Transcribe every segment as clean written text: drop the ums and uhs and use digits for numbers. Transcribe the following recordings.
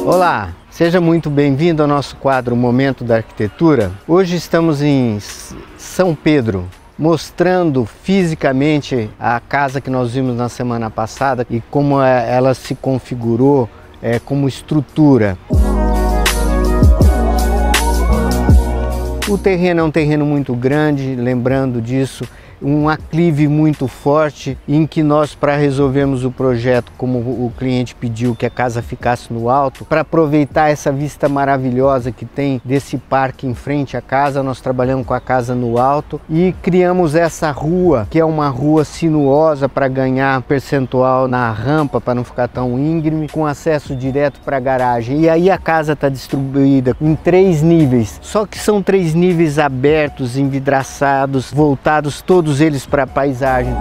Olá, seja muito bem-vindo ao nosso quadro Momento da Arquitetura. Hoje estamos em São Pedro, mostrando fisicamente a casa que nós vimos na semana passada e como ela se configurou como estrutura. O terreno é um terreno muito grande, lembrando disso, um aclive muito forte em que nós, para resolvermos o projeto como o cliente pediu, que a casa ficasse no alto, para aproveitar essa vista maravilhosa que tem desse parque em frente à casa, nós trabalhamos com a casa no alto e criamos essa rua, que é uma rua sinuosa para ganhar percentual na rampa, para não ficar tão íngreme, com acesso direto para a garagem. E aí a casa está distribuída em 3 níveis, só que são 3 níveis abertos, envidraçados, voltados todos eles para a paisagem.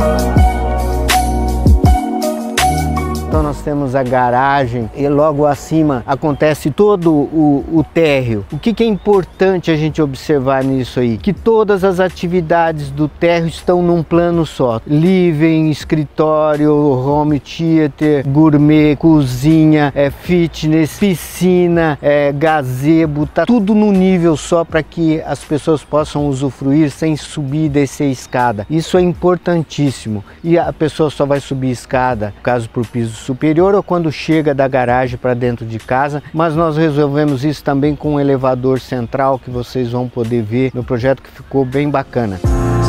Então nós temos a garagem e logo acima acontece todo o térreo. O que é importante a gente observar nisso aí? Que todas as atividades do térreo estão num plano só. Living, escritório, home theater, gourmet, cozinha, fitness, piscina, gazebo, tá tudo num nível só para que as pessoas possam usufruir sem subir e descer escada. Isso é importantíssimo. E a pessoa só vai subir escada, caso para o piso superior ou quando chega da garagem para dentro de casa, mas nós resolvemos isso também com um elevador central que vocês vão poder ver no projeto, que ficou bem bacana.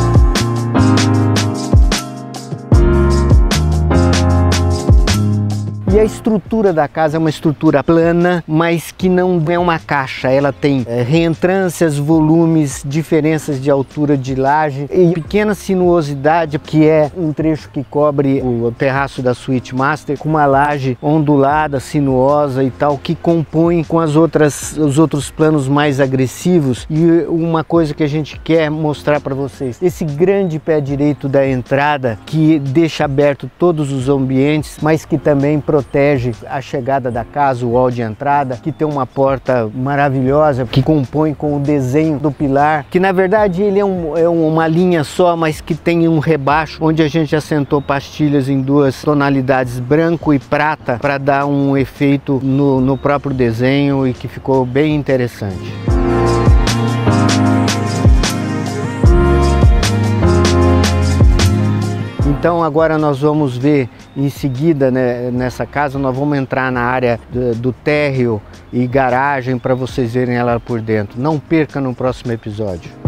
E a estrutura da casa é uma estrutura plana, mas que não é uma caixa. Ela tem reentrâncias, volumes, diferenças de altura de laje e pequena sinuosidade, que é um trecho que cobre o terraço da suíte master, com uma laje ondulada, sinuosa e tal, que compõe com os outros planos mais agressivos. E uma coisa que a gente quer mostrar para vocês, esse grande pé direito da entrada, que deixa aberto todos os ambientes, mas que também protege a chegada da casa, o hall de entrada, que tem uma porta maravilhosa que compõe com o desenho do pilar, que na verdade ele é uma linha só, mas que tem um rebaixo onde a gente assentou pastilhas em 2 tonalidades, branco e prata, para dar um efeito no próprio desenho e que ficou bem interessante. Então agora nós vamos ver em seguida, né, nessa casa, nós vamos entrar na área do térreo e garagem para vocês verem ela por dentro. Não perca no próximo episódio.